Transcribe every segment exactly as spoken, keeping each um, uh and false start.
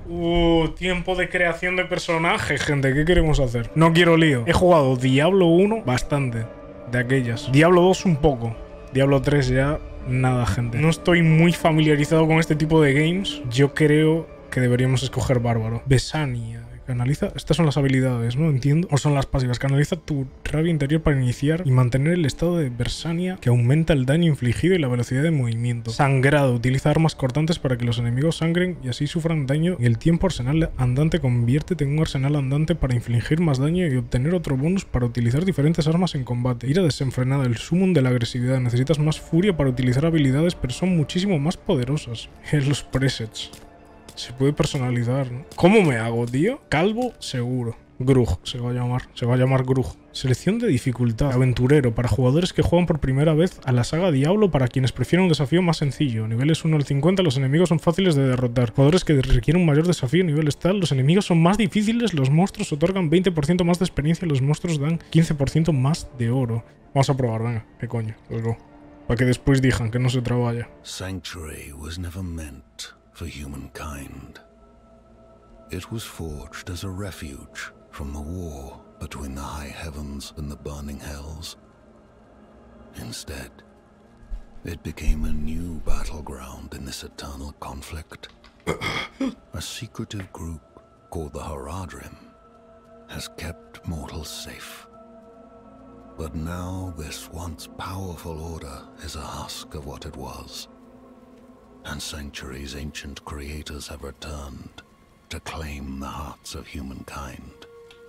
Uh, tiempo de creación de personaje, gente. ¿Qué queremos hacer? No quiero lío. He jugado Diablo uno bastante. De aquellas. Diablo dos un poco. Diablo tres ya nada, gente. No estoy muy familiarizado con este tipo de games. Yo creo que deberíamos escoger Bárbaro. Besania. Canaliza... Estas son las habilidades, ¿no? Entiendo. O son las pasivas. Canaliza tu rabia interior para iniciar y mantener el estado de Bersania, que aumenta el daño infligido y la velocidad de movimiento. Sangrado. Utiliza armas cortantes para que los enemigos sangren y así sufran daño. Y el tiempo arsenal andante. Conviértete en un arsenal andante para infligir más daño y obtener otro bonus para utilizar diferentes armas en combate. Ira desenfrenada. El summon de la agresividad. Necesitas más furia para utilizar habilidades, pero son muchísimo más poderosas. Es los presets. Se puede personalizar, ¿no? ¿Cómo me hago, tío? Calvo, seguro. Grug, se va a llamar. Se va a llamar Grug. Selección de dificultad. Aventurero, para jugadores que juegan por primera vez a la saga Diablo, para quienes prefieren un desafío más sencillo. Niveles uno al cincuenta, los enemigos son fáciles de derrotar. Jugadores que requieren un mayor desafío, niveles tal, los enemigos son más difíciles, los monstruos otorgan veinte por ciento más de experiencia, los monstruos dan quince por ciento más de oro. Vamos a probar, venga. ¿Qué coño? Pues go. Para que después digan que no se trabaja. Sanctuary was never meant for humankind. It was forged as a refuge from the war between the high heavens and the burning hells. Instead, it became a new battleground in this eternal conflict. A secretive group called the Haradrim has kept mortals safe. But now this once powerful order is a husk of what it was. And Sanctuary's ancient creators have returned to claim the hearts of humankind.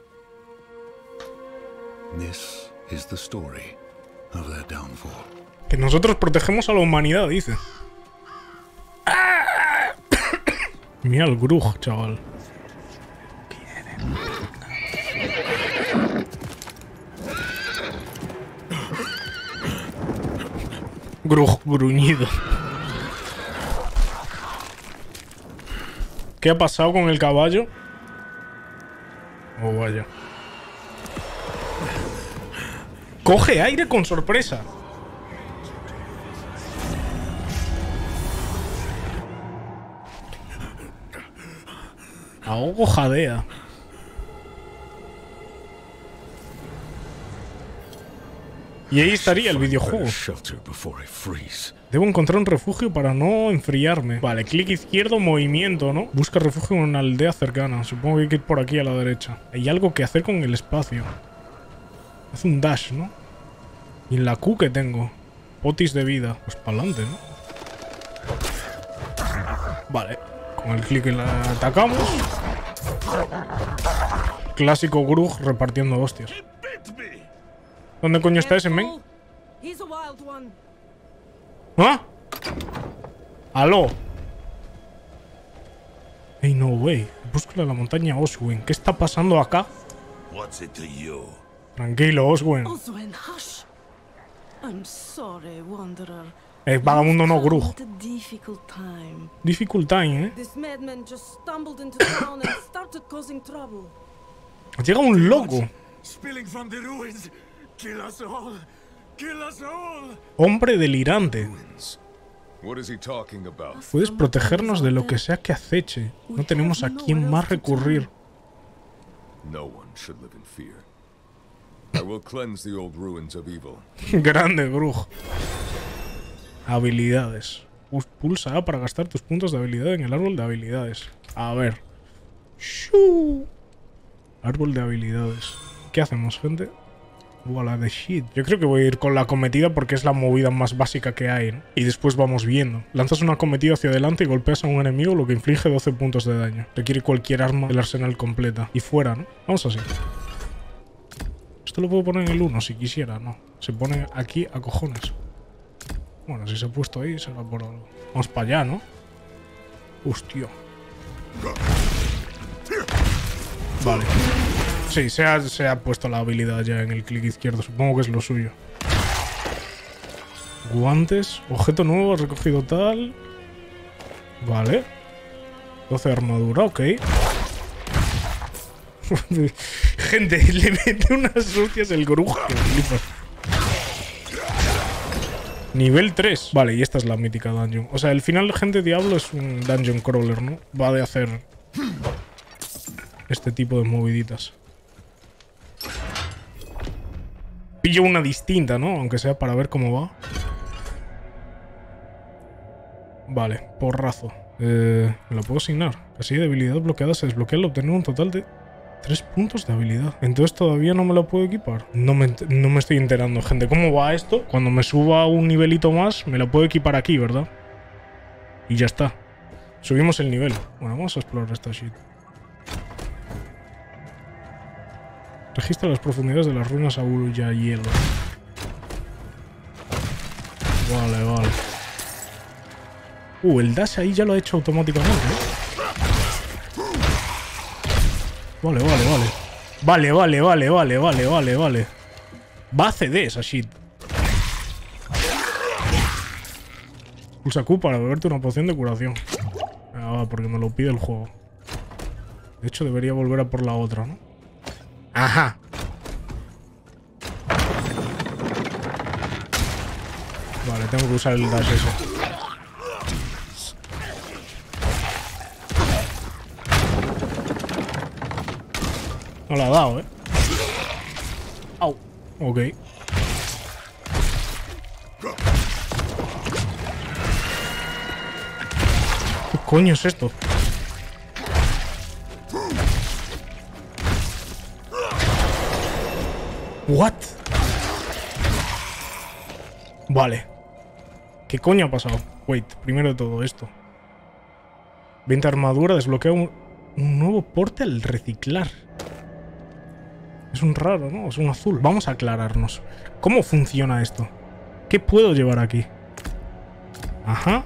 This is the story of their downfall. Que nosotros protegemos a la humanidad, dice. Mira el Grug, chaval. Grug gruñido. ¿Qué ha pasado con el caballo? Oh, vaya. Coge aire con sorpresa. Ahogo jadea. Y ahí estaría el videojuego. Debo encontrar un refugio para no enfriarme. Vale, clic izquierdo, movimiento, ¿no? Busca refugio en una aldea cercana. Supongo que hay que ir por aquí a la derecha. Hay algo que hacer con el espacio. Hace un dash, ¿no? Y en la Q que tengo. Potis de vida. Pues para adelante, ¿no? Vale. Con el clic la atacamos. Clásico Grug repartiendo hostias. ¿Dónde coño está ese men? ¿Ah? ¡Aló! Hey, no way. Búscala la montaña Oswin. ¿Qué está pasando acá? Tranquilo, Oswin. Eh, vagamundo no, Grug. Difficult time, ¿eh? Llega un loco. Hombre delirante. Puedes protegernos de lo que sea que aceche. No tenemos a quién más recurrir. Grande, Grug. Habilidades. Pulsa A para gastar tus puntos de habilidad en el árbol de habilidades. A ver. Shoo. Árbol de habilidades. ¿Qué hacemos, gente? Bola de shit. Yo creo que voy a ir con la acometida porque es la movida más básica que hay, ¿no? Y después vamos viendo. Lanzas una acometida hacia adelante y golpeas a un enemigo, lo que inflige doce puntos de daño. Requiere cualquier arma del arsenal completa. Y fuera, ¿no? Vamos así. Esto lo puedo poner en el uno si quisiera, ¿no? Se pone aquí a cojones. Bueno, si se ha puesto ahí, será por algo. Vamos para allá, ¿no? Hostia. Vale. Sí, se ha, se ha puesto la habilidad ya en el clic izquierdo. Supongo que es lo suyo. Guantes. Objeto nuevo, recogido tal. Vale. doce de armadura, ok. Gente, le mete unas hostias el Grug. Nivel tres. Vale, y esta es la mítica dungeon. O sea, el final, gente, Diablo es un dungeon crawler, ¿no? Va de hacer este tipo de moviditas. Pillo una distinta, ¿no? Aunque sea para ver cómo va. Vale, porrazo. Eh, me lo puedo asignar. Casilla de habilidad bloqueada se desbloquea al obtener un total de tres puntos de habilidad. Entonces todavía no me lo puedo equipar. No me, no me estoy enterando, gente. ¿Cómo va esto? Cuando me suba un nivelito más, me lo puedo equipar aquí, ¿verdad? Y ya está. Subimos el nivel. Bueno, vamos a explorar esta shit. Registra las profundidades de las ruinas Abuya Hielo. Vale, vale. Uh, el dash ahí ya lo ha hecho automáticamente, ¿eh? Vale, vale, vale. Vale, vale, vale, vale, vale, vale, vale. Va a C D esa shit. Pulsa Q para beberte una poción de curación. Ah, va, porque me lo pide el juego. De hecho, debería volver a por la otra, ¿no? Ajá. Vale, tengo que usar el dash ese. No la ha dado, ¿eh? Au. Ok. ¿Qué coño es esto? What? Vale. ¿Qué coño ha pasado? Wait, primero de todo esto. veinte armadura, desbloquea un, un nuevo porte al reciclar. Es un raro, ¿no? Es un azul. Vamos a aclararnos. ¿Cómo funciona esto? ¿Qué puedo llevar aquí? Ajá.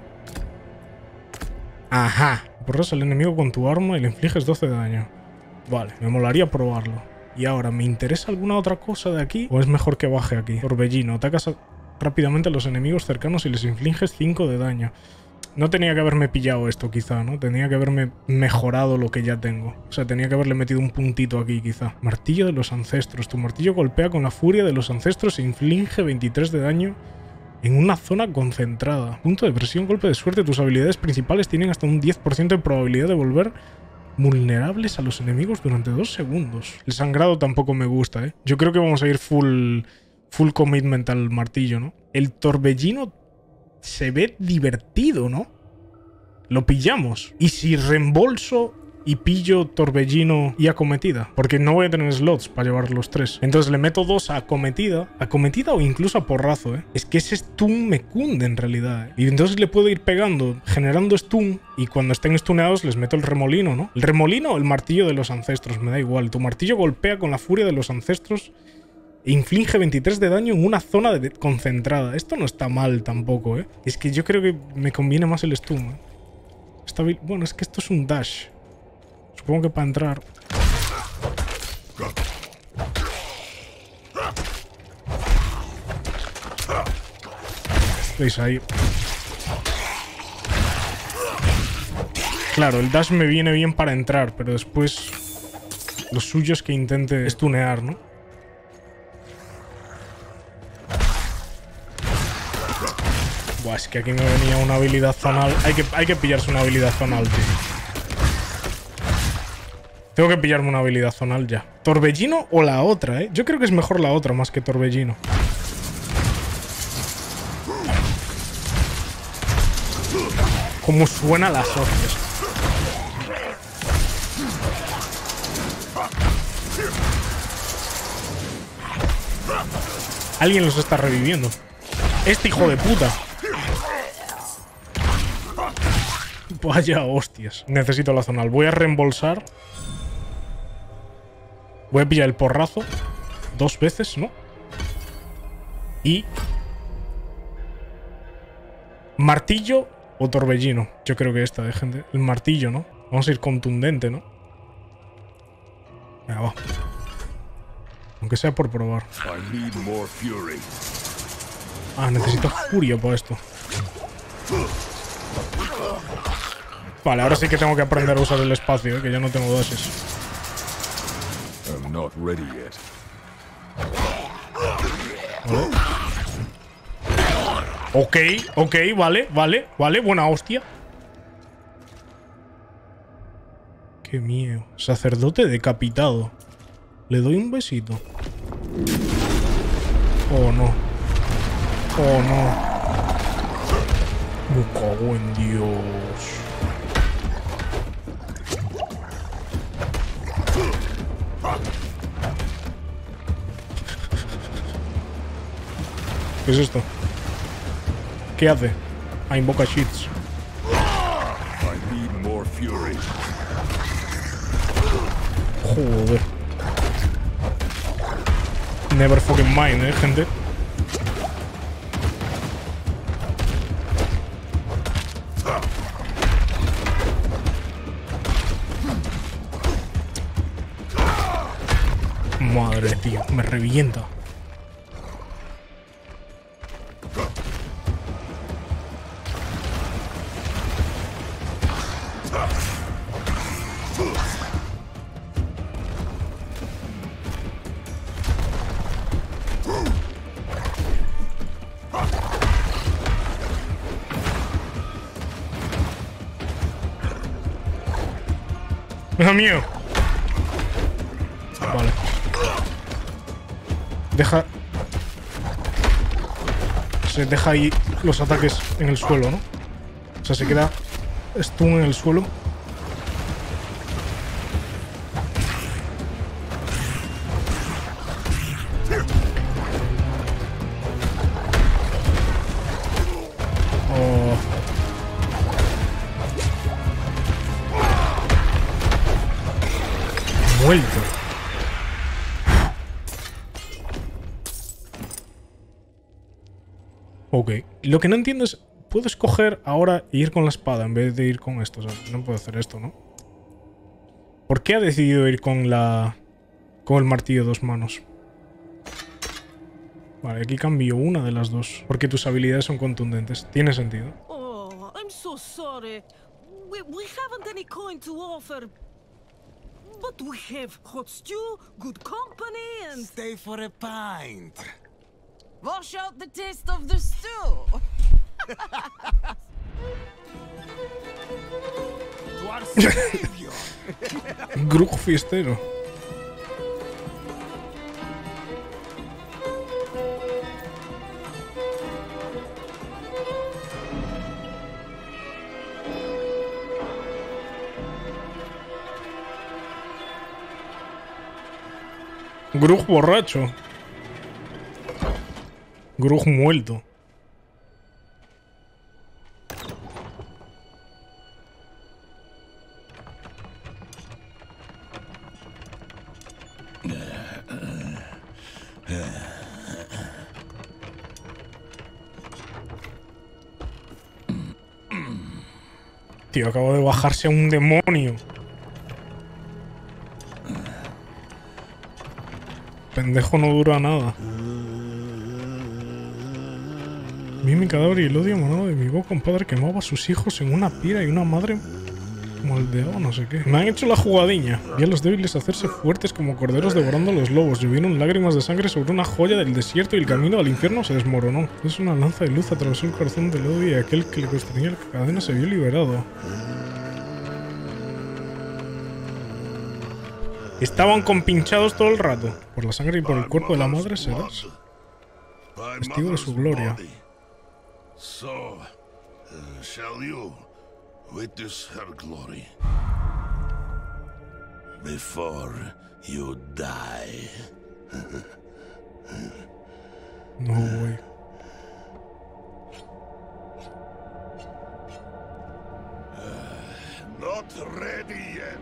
Ajá. Borras al enemigo con tu arma y le infliges doce de daño. Vale, me molaría probarlo. Y ahora, ¿me interesa alguna otra cosa de aquí? ¿O es mejor que baje aquí? Torbellino. Atacas a... rápidamente a los enemigos cercanos y les infliges cinco de daño. No tenía que haberme pillado esto, quizá, ¿no? Tenía que haberme mejorado lo que ya tengo. O sea, tenía que haberle metido un puntito aquí, quizá. Martillo de los ancestros. Tu martillo golpea con la furia de los ancestros e inflige veintitrés de daño en una zona concentrada. Punto de presión, golpe de suerte. Tus habilidades principales tienen hasta un diez por ciento de probabilidad de volver vulnerables a los enemigos durante dos segundos. El sangrado tampoco me gusta, ¿eh? Yo creo que vamos a ir full, full commitment al martillo, ¿no? El torbellino se ve divertido, ¿no? Lo pillamos. ¿Y si reembolso y pillo torbellino y acometida? Porque no voy a tener slots para llevar los tres. Entonces le meto dos a acometida. Acometida o incluso a porrazo, ¿eh? Es que ese stun me cunde en realidad, ¿eh? Y entonces le puedo ir pegando, generando stun. Y cuando estén stuneados les meto el remolino, ¿no? El remolino o el martillo de los ancestros, me da igual. Tu martillo golpea con la furia de los ancestros e inflige veintitrés de daño en una zona de concentrada. Esto no está mal tampoco, ¿eh? Es que yo creo que me conviene más el stun, ¿eh? Está bien. Bueno, es que esto es un dash. Supongo que para entrar... ¿Veis ahí? Claro, el dash me viene bien para entrar, pero después lo suyo es que intente stunear, ¿no? Buah, es que aquí me venía una habilidad zonal. Hay que, hay que pillarse una habilidad zonal, tío. Tengo que pillarme una habilidad zonal ya. ¿Torbellino o la otra, eh? Yo creo que es mejor la otra más que Torbellino. Cómo suena las hostias. Alguien los está reviviendo. Este hijo de puta. Vaya hostias. Necesito la zonal. Voy a reembolsar. Voy a pillar el porrazo. Dos veces, ¿no? Y... martillo o torbellino. Yo creo que esta, de gente. El martillo, ¿no? Vamos a ir contundente, ¿no? Venga, va. Aunque sea por probar. Ah, necesito furia para esto. Vale, ahora sí que tengo que aprender a usar el espacio, ¿eh? Que ya no tengo dashes. ¿Vale? Ok, ok, vale, vale, vale, buena hostia. Ok. Qué miedo. Sacerdote decapitado. Le doy un besito. Oh, no. Oh, no. Me cago en Dios. ¿Qué es esto? ¿Qué hace? Ah, invoca cheats. Joder. Never fucking mind, eh, gente. Madre, tío, me revienta. ¡Es mío! Vale. Deja... Se deja ahí los ataques en el suelo, ¿no? O sea, se queda stun en el suelo. Oh. Muerto. Ok. Lo que no entiendo es... Puedo escoger ahora ir con la espada en vez de ir con esto. O sea, no puedo hacer esto, ¿no? ¿Por qué ha decidido ir con la... con el martillo de dos manos? Vale, aquí cambio una de las dos. Porque tus habilidades son contundentes. Tiene sentido. Oh, I'm so sorry. We, we haven't any coin to offer. But we have hot stew, good company, and... Stay for a pint. Wash out the taste of the stew. To our savior. Grug fiestero. Grug borracho. Grug muerto. Tío, acabo de bajarse a un demonio. Pendejo no dura nada. Vi mi cadáver y el odio emanado de mi boca. Un padre quemaba a sus hijos en una pira y una madre moldeaba no sé qué. Me han hecho la jugadiña. Vi a los débiles hacerse fuertes como corderos devorando a los lobos. Llovieron lágrimas de sangre sobre una joya del desierto y el camino al infierno se desmoronó. Es una lanza de luz atravesó el corazón del odio y aquel que le constreñía la cadena se vio liberado. Estaban compinchados todo el rato. Por la sangre y por el cuerpo de la madre serás testigo de su gloria. So, uh, shall you witness her glory before you die? No, güey. Uh, not ready yet.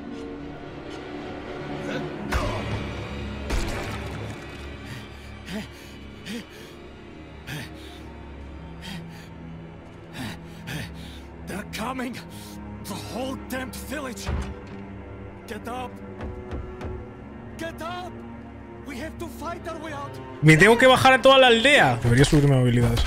They're coming. The whole damn village. Get up. Get up. We have to fight our way out. Me tengo que bajar a toda la aldea. Debería subirme habilidades.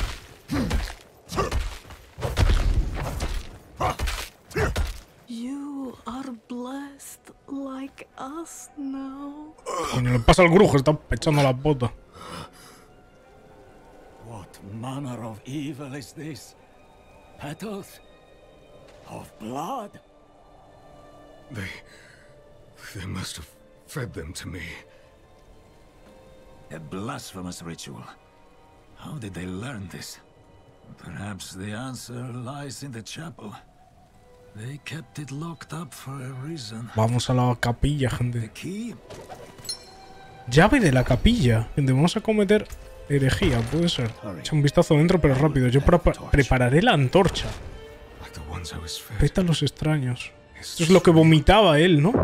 You are blessed like us now. Coño, le pasa al Grug, está echando la bota. What manner of evil is this? Petals of blood. They... they must have fed them to me. A blasphemous ritual. How did they learn this? Perhaps the answer lies in the chapel. They kept it locked up for a reason. Vamos a la capilla, gente. The key? Llave de la capilla. Gente, vamos a cometer herejía, puede ser. Echa un vistazo dentro, pero rápido. Yo pre prepararé la antorcha. Pétalos extraños. Esto es lo que vomitaba él, ¿no?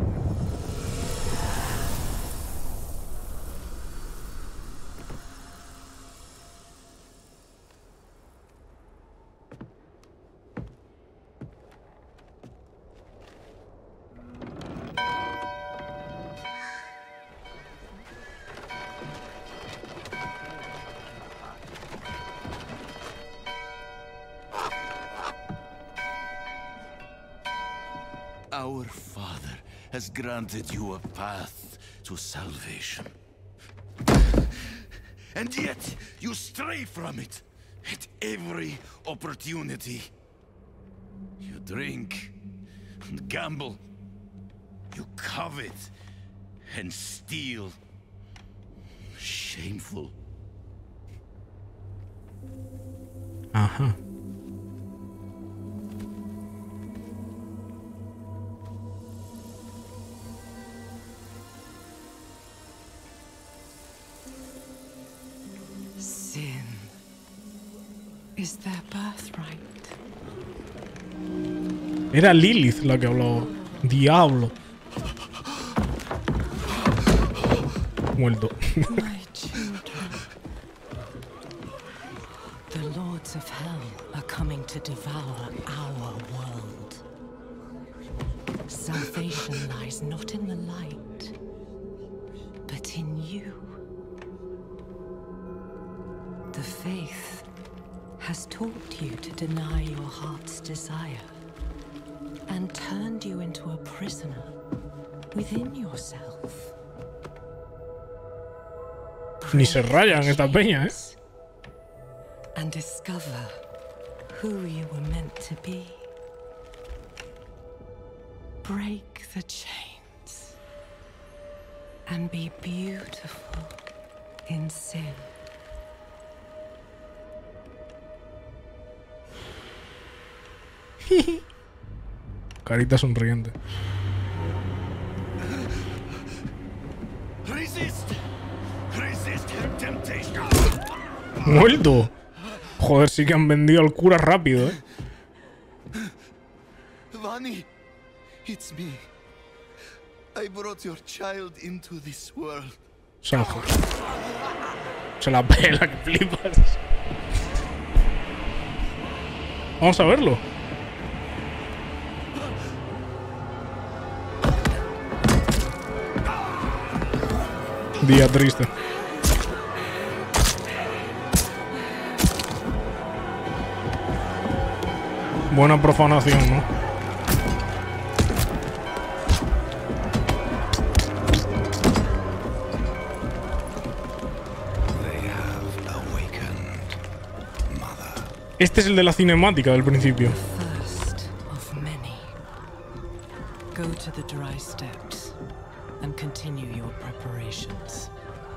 Our Father has granted you a path to salvation. And yet, you stray from it at every opportunity. You drink and gamble. You covet and steal. Shameful. Ajá. Sin is their birthright. Era Lilith la que hablaba. Diablo. Muerto. My children. The lords of hell are coming to devour our world. Salvation lies not in the light, but in you. The faith has taught you to deny your heart's desire and turned you into a prisoner within yourself. Ni se rayan esta peña, ¿eh? And discover who you were meant to be. Break the chains and be beautiful in sin. Carita sonriente. Resist! Resist her temptation! ¡Muerto! Joder, sí que han vendido al cura rápido, ¿eh? Vani, it's me. I brought your child into this world. Sanjo. Se la pela, que flipas. Vamos a verlo. Día triste. Buena profanación, ¿no? Este es el de la cinemática del principio. First of many. Go to the dry steps and continue your preparations.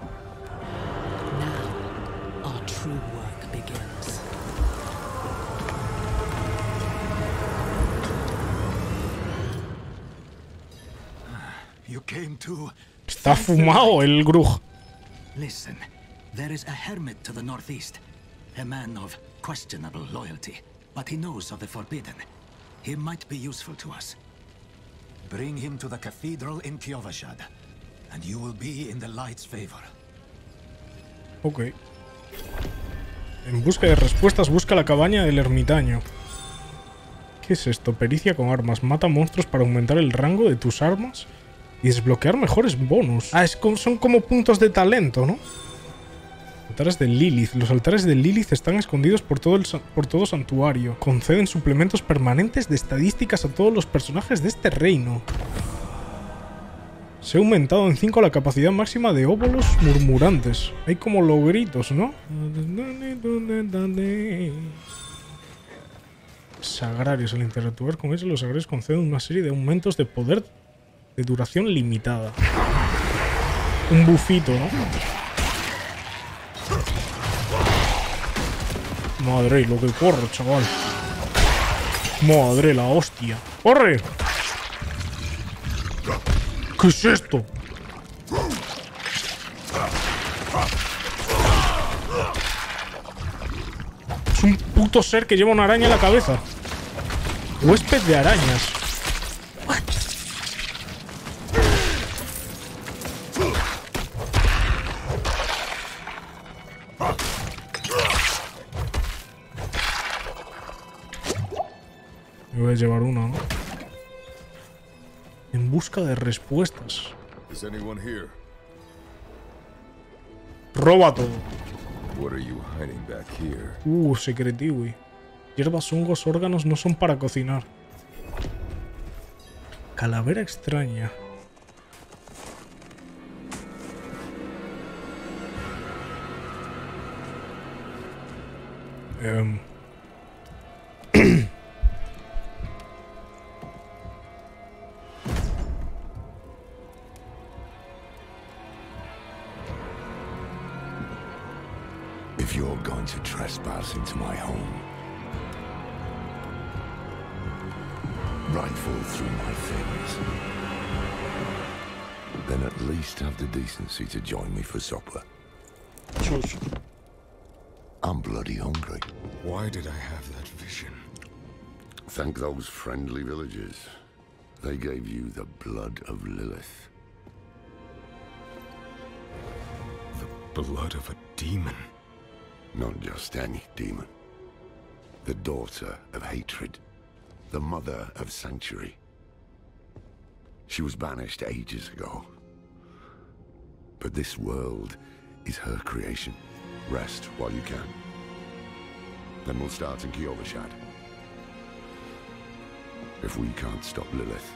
Now, our true work begins. You came to... Está fumado el Grug. Listen, there is a hermit to the northeast. A man of questionable loyalty, but he knows of the forbidden. He might be useful to us. Bring him to the cathedral in Kyovashad, and you will be in the light's favor. Ok. En busca de respuestas, busca la cabaña del ermitaño. ¿Qué es esto? Pericia con armas. Mata monstruos para aumentar el rango de tus armas y desbloquear mejores bonus. Ah, es como, son como puntos de talento, ¿no? Altares de Lilith. Los altares de Lilith están escondidos por todo, el, por todo santuario. Conceden suplementos permanentes de estadísticas a todos los personajes de este reino. Se ha aumentado en cinco la capacidad máxima de óbolos murmurantes. Hay como logritos, ¿no? sagrarios. Al interactuar con ellos, los sagrarios conceden una serie de aumentos de poder de duración limitada. Un bufito, ¿no? Madre, lo que corre, chaval. Madre, la hostia. ¡Corre! ¿Qué es esto? Es un puto ser que lleva una araña en la cabeza. Huésped de arañas. Me voy a llevar uno, ¿no? En busca de respuestas. Is anyone here? Roba todo. What are you hiding back here? Uh, secretiwi. Hierbas, hongos, órganos no son para cocinar. Calavera extraña. Um. If you're going to trespass into my home, rifle through my things, then at least have the decency to join me for supper. I'm bloody hungry. Why did I have that vision? Thank those friendly villagers. They gave you the blood of Lilith. The blood of a demon. Not just any demon. The daughter of hatred. The mother of sanctuary. She was banished ages ago. But this world is her creation. Rest while you can. Then we'll start in Kyovashad. If we can't stop Lilith,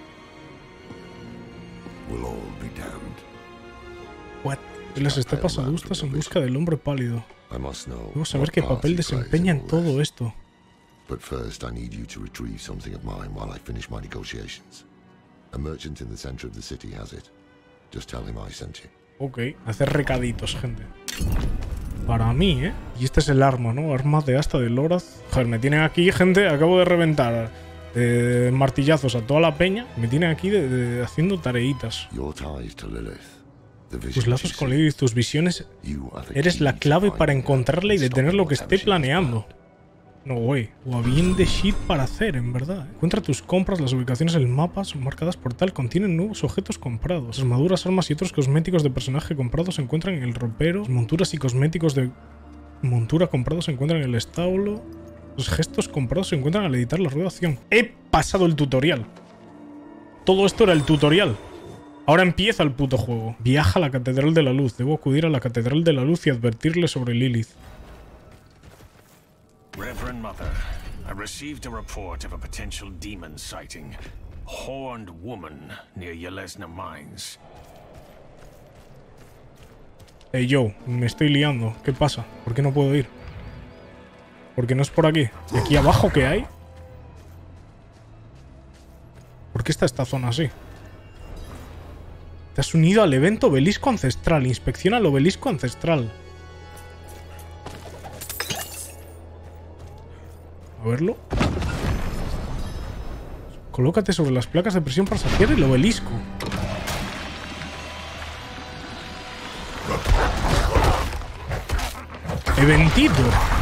we'll all be damned. What? Las estepas adustas en busca del hombre pálido. Debo saber qué papel desempeña en todo esto. But first, I need you to retrieve something of mine while I finish my negotiations. A merchant in the center of the city has it. Just tell him I sent you. Ok, hacer recaditos, gente. Para mí, ¿eh? Y este es el arma, ¿no? Arma de asta de Lorath. Joder, me tienen aquí, gente. Acabo de reventar eh, martillazos a toda la peña. Me tienen aquí de, de, haciendo tareitas. Your ties to Lilith. Tus lazos con Lilith, tus visiones. Eres la clave para encontrarla y detener lo que esté planeando. No, güey. O bien de shit para hacer, en verdad. Encuentra tus compras, las ubicaciones en el mapa son marcadas por tal. Contienen nuevos objetos comprados. Armaduras, armas y otros cosméticos de personaje comprados se encuentran en el ropero. Monturas y cosméticos de montura comprados se encuentran en el establo. Los gestos comprados se encuentran al editar la rueda de acción. He pasado el tutorial. Todo esto era el tutorial. Ahora empieza el puto juego. Viaja a la Catedral de la Luz. Debo acudir a la Catedral de la Luz y advertirle sobre Lilith. Reverend Mother, I received a report of a potential demon sighting. Horned woman near Yelesna Mines. Hey yo, me estoy liando. ¿Qué pasa? ¿Por qué no puedo ir? ¿Por qué no es por aquí? ¿Y aquí abajo qué hay? ¿Por qué está esta zona así? Te has unido al evento Obelisco Ancestral. Inspecciona el Obelisco Ancestral. A verlo. Colócate sobre las placas de presión para saciar el obelisco. Eventito.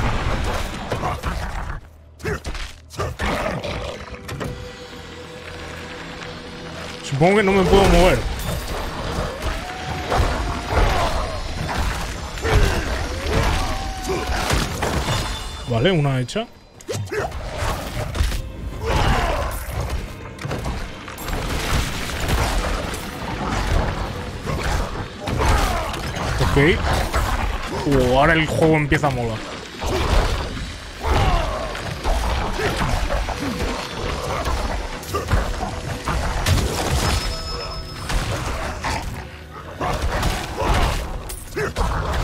Supongo que no me puedo mover. Vale, una hecha. Ok. Uh, ahora el juego empieza a molar.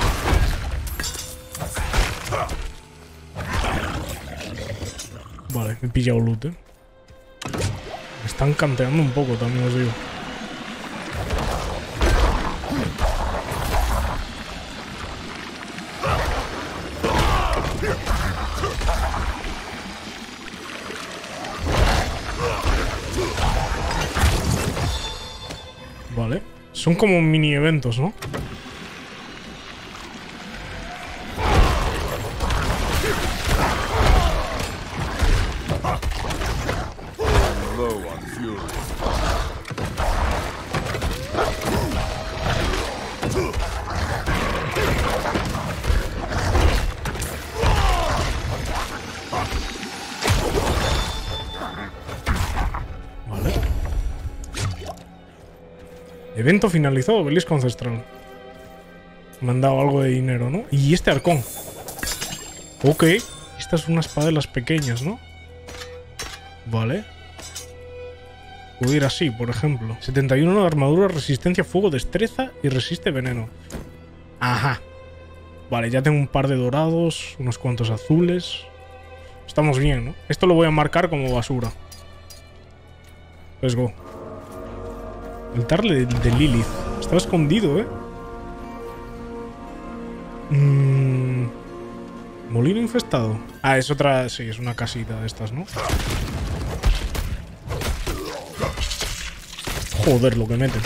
Vale. Vale, he pillado loot, eh. Me están canteando un poco, también os digo. Vale. Son como mini eventos, ¿no? Evento finalizado, obelisco ancestral. Me han dado algo de dinero, ¿no? Y este arcón. Ok. Esta es una espada de las pequeñas, ¿no? Vale. Puedo ir así, por ejemplo. setenta y uno de armadura, resistencia a fuego, destreza y resiste veneno. Ajá. Vale, ya tengo un par de dorados, unos cuantos azules. Estamos bien, ¿no? Esto lo voy a marcar como basura. Let's go. Altar de, de Lilith. Estaba escondido, ¿eh? Mm, molino infestado. Ah, es otra... Sí, es una casita de estas, ¿no? Joder, lo que meten.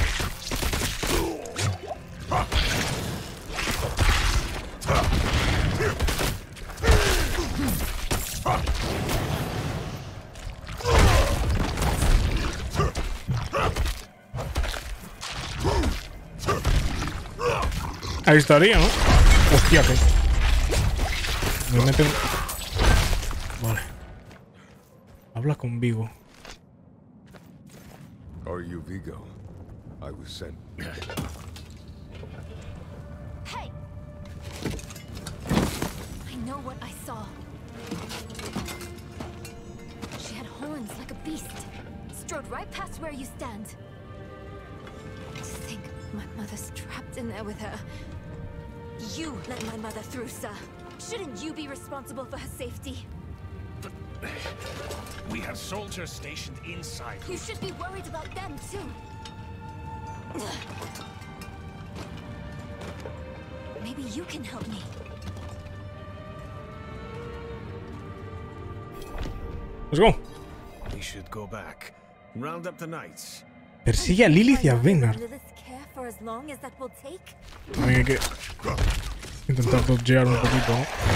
Ahí estaría, ¿no? Hostia, que... Me meten... Vale. Habla con Vigo. Are you Vigo? I was sent. Hey! I know what I saw. She had horns like a beast. Strode right past where you stand. To think my mother's trapped in there with her. You let my mother through, sir. Shouldn't you be responsible for her safety? But we have soldiers stationed inside. You should be worried about them, too. Maybe you can help me. Let's go. We should go back. Round up the knights. Persigue a Lilith y a Vennard. También hay que intentar dodgear un poquito,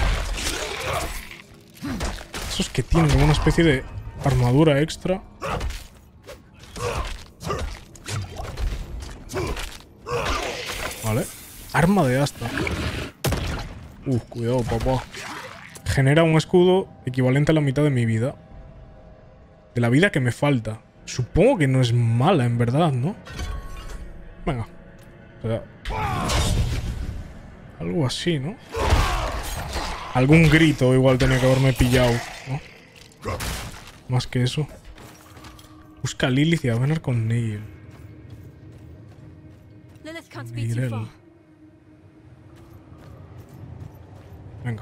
¿no? Esos que tienen como una especie de armadura extra. Vale. Arma de asta. Uh, cuidado, papá. Genera un escudo equivalente a la mitad de mi vida. De la vida que me falta. Supongo que no es mala, en verdad, ¿no? Venga. O sea, algo así, ¿no? Algún grito igual tenía que haberme pillado, ¿no? Más que eso. Busca a Lilith y a Vennard con Neil. Neil. Venga.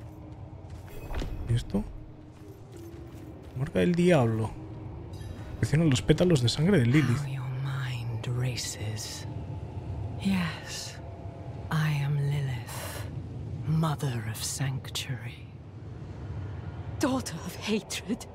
¿Y esto? Marca del diablo. Presionan los pétalos de sangre de Lilith. Yes, I am Lilith, mother of sanctuary. Daughter of hatred.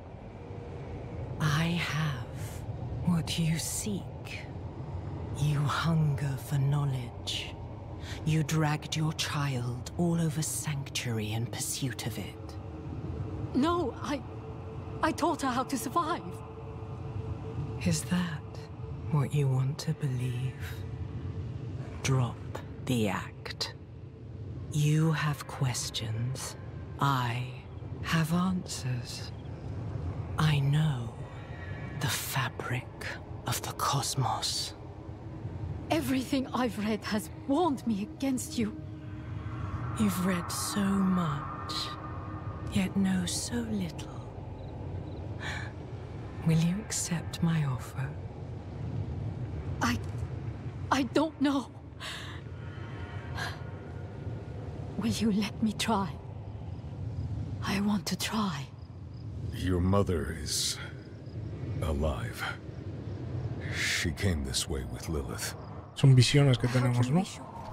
I have what you seek. You hunger for knowledge. You dragged your child all over sanctuary in pursuit of it. No, I... I taught her how to survive. Is that what you want to believe? Drop the act. You have questions. I have answers. I know the fabric of the cosmos. Everything I've read has warned me against you. You've read so much, yet know so little. Will you accept my offer? I... I don't know. Will you let me try? I want to try. Your mother is alive. She came this way with Lilith. Son visiones que tenemos, ¿no?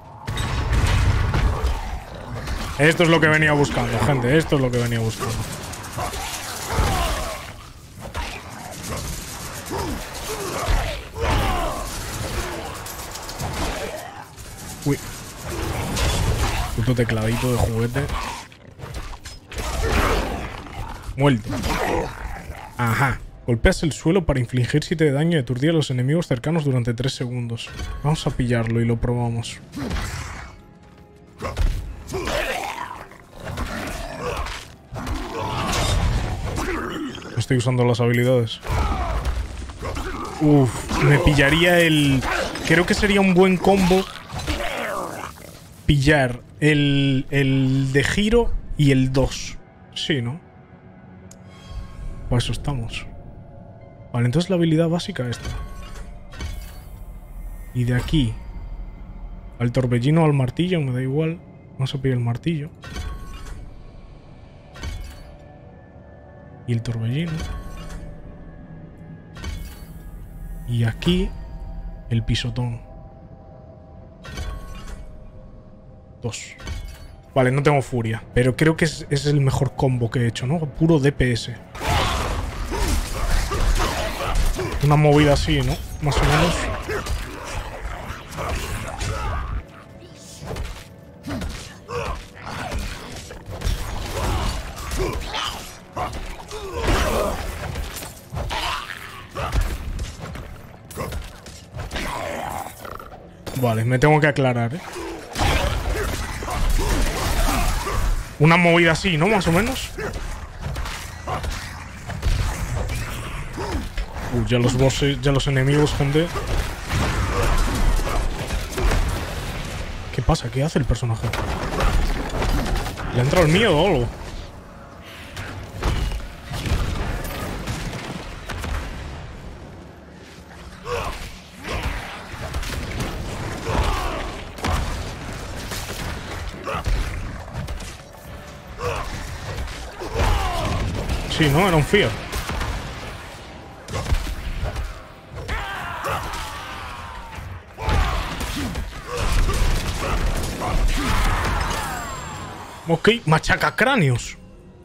Esto es lo que venía buscando, gente. Esto es lo que venía buscando. Uy. Puto tecladito de juguete. Muerto. Ajá. Golpeas el suelo para infligir siete de daño y aturdir a los enemigos cercanos durante tres segundos. Vamos a pillarlo y lo probamos. Estoy usando las habilidades. Uf, me pillaría el... Creo que sería un buen combo pillar el, el de giro y el dos. Sí, ¿no? Por eso estamos. Vale, entonces la habilidad básica esta. Y de aquí al torbellino o al martillo, me da igual. Vamos a pillar el martillo. Y el torbellino. Y aquí el pisotón. Dos. Vale, no tengo furia. Pero creo que es, es el mejor combo que he hecho, ¿no? Puro D P S. Una movida así, ¿no? Más o menos. Vale, me tengo que aclarar, ¿eh? Una movida así, ¿no? Más o menos. Uh, ya los bosses, ya los enemigos, gente. ¿Qué pasa? ¿Qué hace el personaje? ¿Le ha entrado el miedo o algo? Sí, ¿no? Era un fear. Ok, machaca cráneos.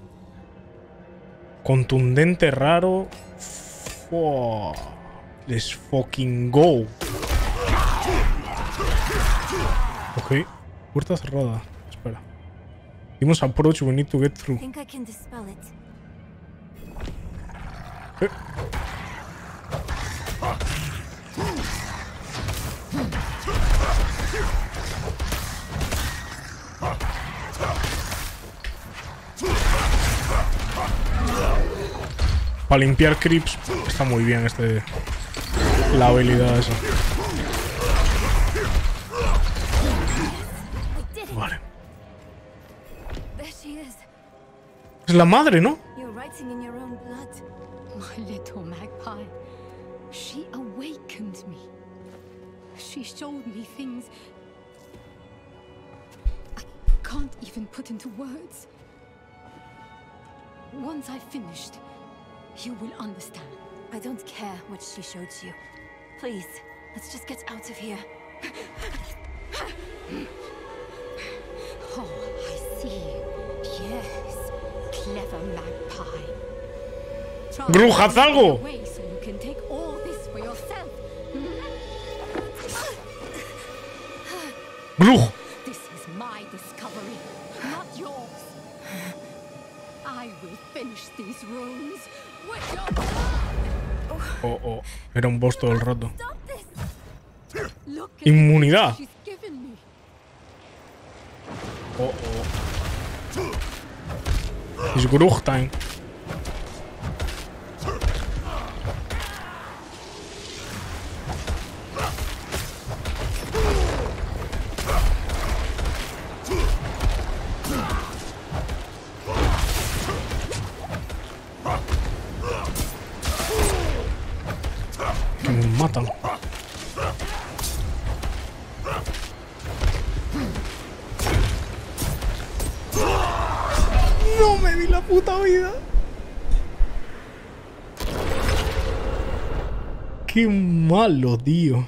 Contundente, raro. Oh, let's fucking go. Ok, puerta cerrada. Espera. Dimos approach, we need to get through. Think I can dispel it. Eh. Para limpiar creeps está muy bien este, la habilidad esa. Vale. Es la madre, ¿no? My little magpie. She awakened me. She showed me things I can't even put into words. Once I've finished, you will understand. I don't care what she showed you. Please, let's just get out of here. Oh, I see. Yes, clever magpie. Gru, haz algo. So you can take all this for yourself. Gru. This is my discovery, not yours. I will finish these runes with your blood. Oh, oh. Era un boss todo el rato. Look at Inmunidad. she's given me. Oh, oh. It's Grug time. Que me matan. No me di la puta vida. Qué malo, tío.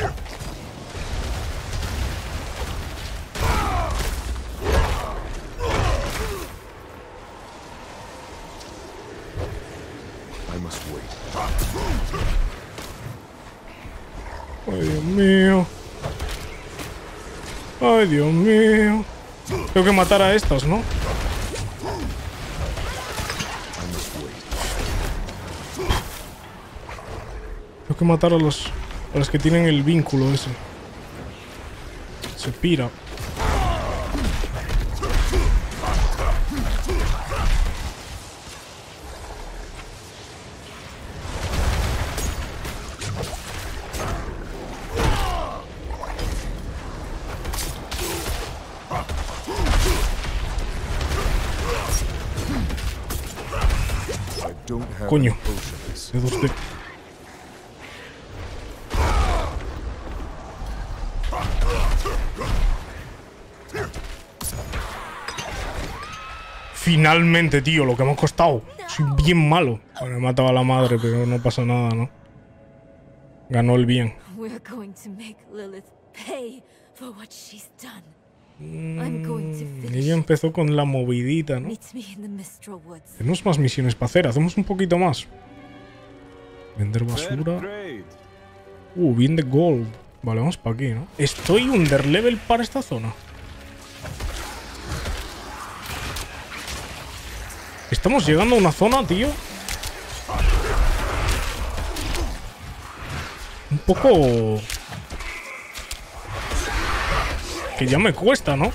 Ay, Dios mío. Ay, Dios mío. Tengo que matar a estas, ¿no? Tengo que matar a los, a los que tienen el vínculo ese. Se pira. Coño. Dedos de... Finalmente, tío, lo que me ha costado. Soy bien malo. Bueno, he matado a la madre, pero no pasa nada, ¿no? Ganó el bien. We're going to make Lilith pay for what she's done. I'm going to finish. Ella empezó con la movidita, ¿no? Meet me in the Mistral Woods. Tenemos más misiones para hacer. Hacemos un poquito más. Vender basura. Uh, bien de gold. Vale, vamos para aquí, ¿no? Estoy underlevel para esta zona. Estamos llegando a una zona, tío. Un poco... que ya me cuesta, ¿no?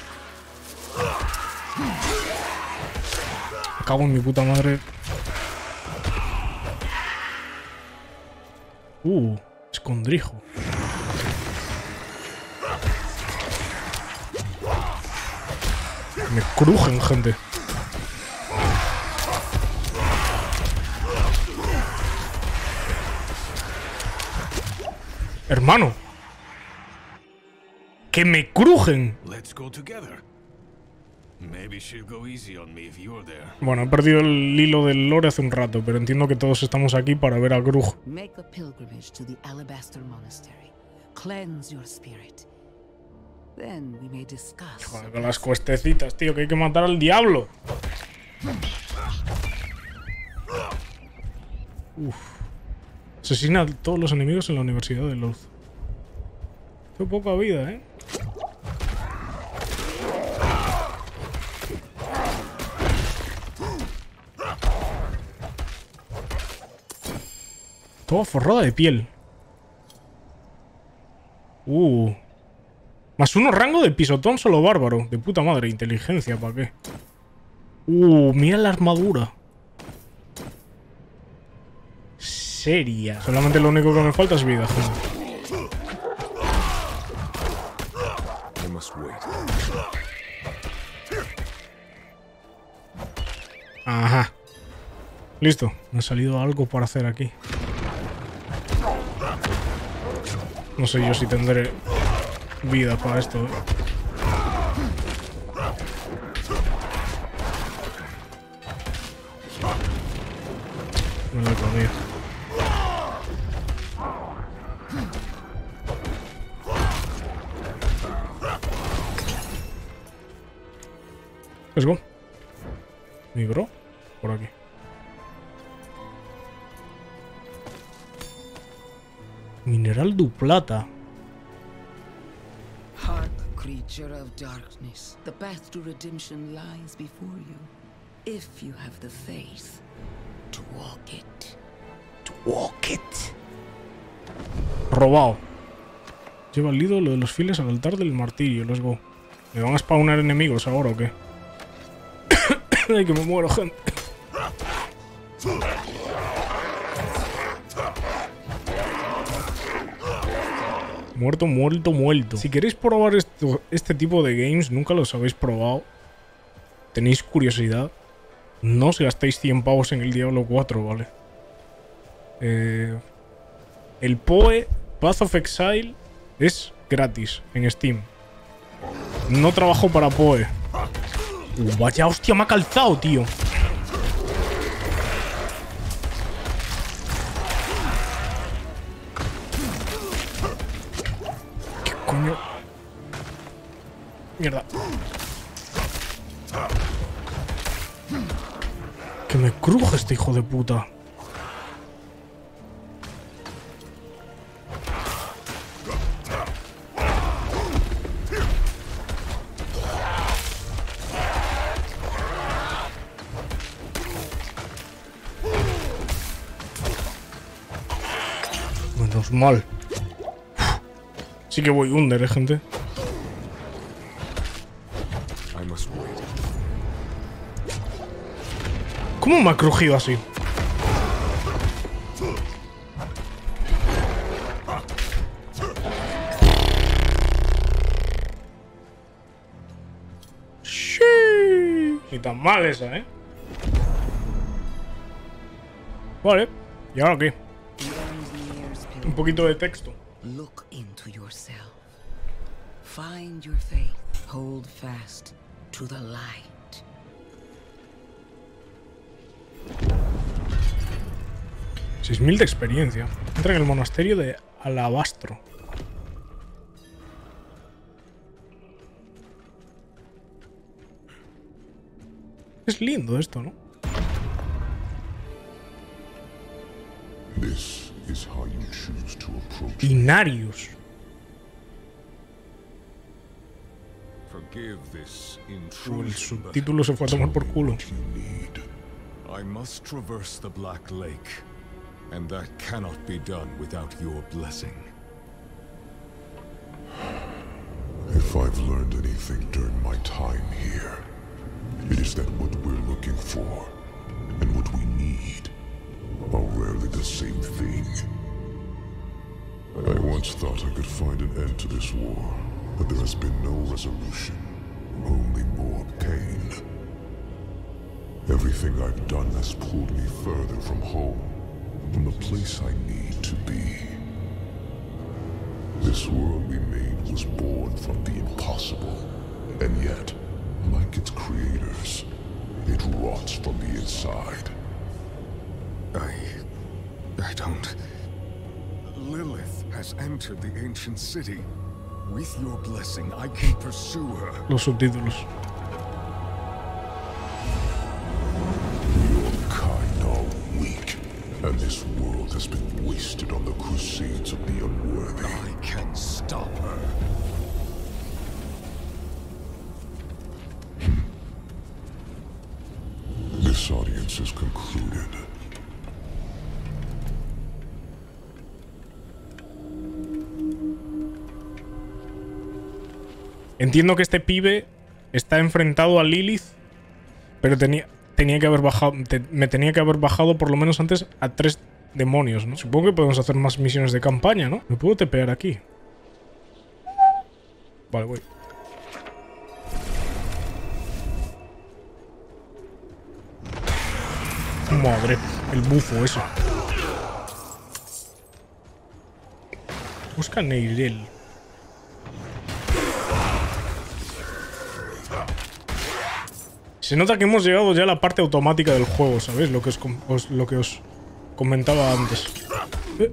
Me cago en mi puta madre. Uh, escondrijo. Me crujen, gente. Hermano. Que me crujen. Bueno, he perdido el hilo del lore hace un rato, pero entiendo que todos estamos aquí para ver a Grug. Joder, con las cuestecitas, tío, que hay que matar al diablo. Uf. Asesina a todos los enemigos en la Universidad de Luz. Tengo poca vida, ¿eh? Toda forrada de piel. Uh. Más uno rango de pisotón solo bárbaro. De puta madre, inteligencia, ¿para qué? Uh, mira la armadura. Seria. Solamente lo único que me falta es vida, gente. Ajá. Listo. Me ha salido algo por hacer aquí. No sé yo si tendré vida para esto, ¿eh? No lo he comido. Let's go. Mi bro. Por aquí. Mineral du plata. Hark, creature of darkness. The path to redemption lies before you. If you have the faith to walk it. To walk it. Robado. Lleva el ídolo de los fieles al altar del martirio. Let's go. ¿Me van a spawnar enemigos ahora o qué? Ay, que me muero, gente. Muerto, muerto, muerto. Si queréis probar esto, este tipo de games, nunca los habéis probado, tenéis curiosidad, no os gastéis cien pavos en el Diablo cuatro, ¿vale? Eh, el P O E, Path of Exile, es gratis en Steam. No trabajo para P O E. Uh, vaya hostia, me ha calzado, tío. Mierda. Que me cruje este hijo de puta. Menos mal. Sí que voy under, eh, gente. ¿Cómo me ha crujido así? Sí. Ni tan mal esa, ¿eh? Vale. ¿Y ahora qué? Un poquito de texto. Look into yourself. Find your faith. Hold fast to the light. seis mil de experiencia. Entra en el monasterio de Alabastro. Es lindo esto, ¿no? This is how you choose to approach. Inarius. Forgive this Uh, el intrusion, but subtítulo se fue a tomar por culo. I must traverse the Black Lake, and that cannot be done without your blessing. If I've learned anything during my time here, it is that what we're looking for and what we need are rarely the same thing. I once thought I could find an end to this war, but there has been no resolution, only more pain. Everything I've done has pulled me further from home, from the place I need to be. This world we made was born from the impossible, and yet, like its creators, it rots from the inside. I... I don't... Lilith has entered the ancient city. With your blessing, I can pursue her. Los subtítulos. Your kind are weak, and this world has been wasted on the crusades of the unworthy. I can stop her. This audience is concluded. Entiendo que este pibe está enfrentado a Lilith, pero tenía, tenía que haber bajado, te, me tenía que haber bajado por lo menos antes a tres demonios, ¿no? Supongo que podemos hacer más misiones de campaña, ¿no? ¿Me puedo tepear aquí? Vale, voy. Madre, el bufo eso. Busca Neirel. Se nota que hemos llegado ya a la parte automática del juego, ¿sabéis? Lo que os, os, lo que os comentaba antes. Eh.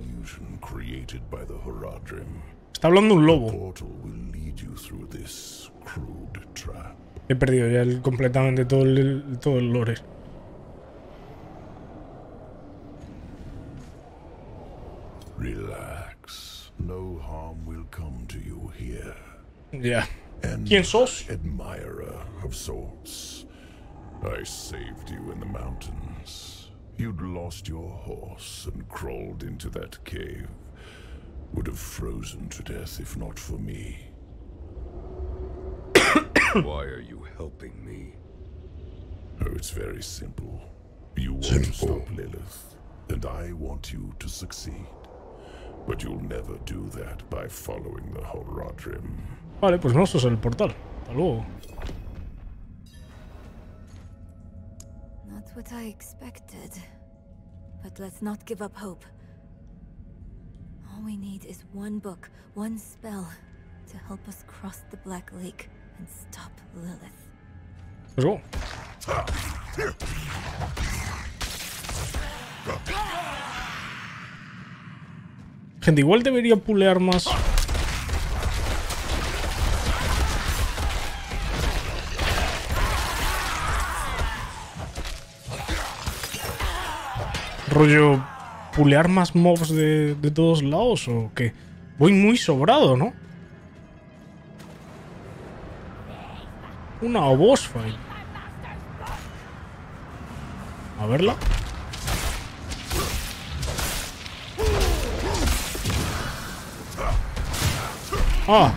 Está hablando un lobo. He perdido ya el, completamente todo el, todo el lore. Relax. No harm will come to you here. Ya. ¿Quién sos? Admirer of sorts. I saved you in the mountains. You'd lost your horse and crawled into that cave. Would have frozen to death if not for me. Why are you helping me? Oh, it's very simple. You want simple. to stop Lilith, and I want you to succeed. But you'll never do that by following the Horadrim. Vale, pues no, esto es el portal. Hasta luego. Not what I expected. But let's not give up hope. All we need is one book, one spell, to help us cross the Black Lake and stop Lilith. Let's go. Gente, igual debería pulear más. Rollo, pulear más mobs de, de todos lados o qué. Voy muy sobrado, ¿no? Una boss fight. A verla. Ah.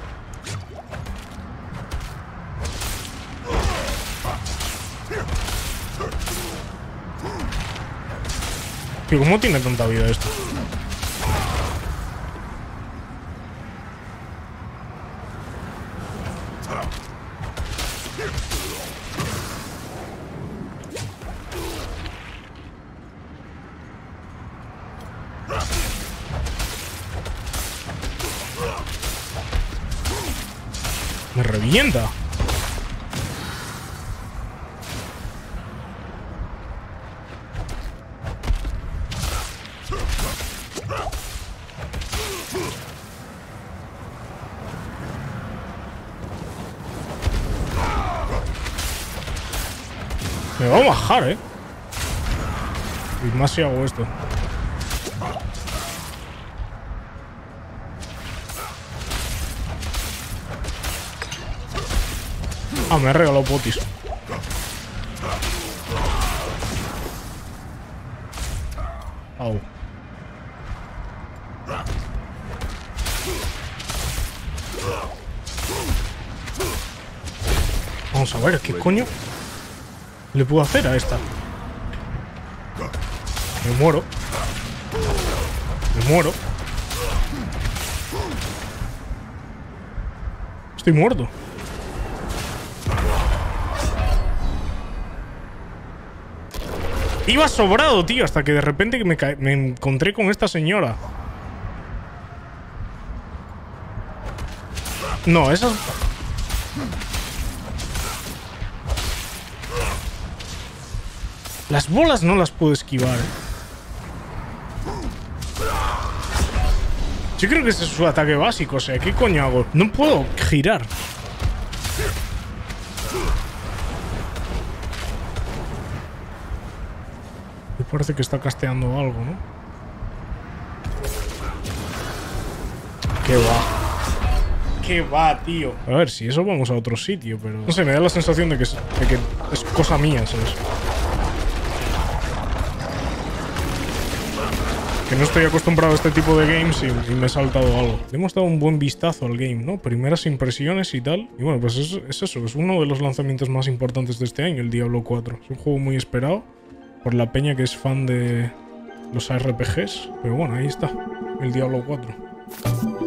Tío, ¿cómo tiene tanta vida esto? Me revienta. Me va a bajar, eh. Y más si hago esto. Ah, me ha regalado potis. Au. Vamos a ver, ¿qué coño le puedo hacer a esta? Me muero. Me muero. Estoy muerto. Iba sobrado, tío, hasta que de repente me, me encontré con esta señora. No, esas... Las bolas no las puedo esquivar. Yo creo que ese es su ataque básico, o sea, ¿qué coño hago? No puedo girar. Me parece que está casteando algo, ¿no? ¿Qué va? ¿Qué va, tío? A ver, si eso vamos a otro sitio, pero... No sé, me da la sensación de que es, de que es cosa mía, ¿sabes? Que no estoy acostumbrado a este tipo de games y, y me he saltado algo. Le hemos dado un buen vistazo al game, ¿no? Primeras impresiones y tal. Y bueno, pues es, es eso. Es uno de los lanzamientos más importantes de este año, el Diablo cuatro. Es un juego muy esperado por la peña que es fan de los R P Gs. Pero bueno, ahí está. El Diablo cuatro.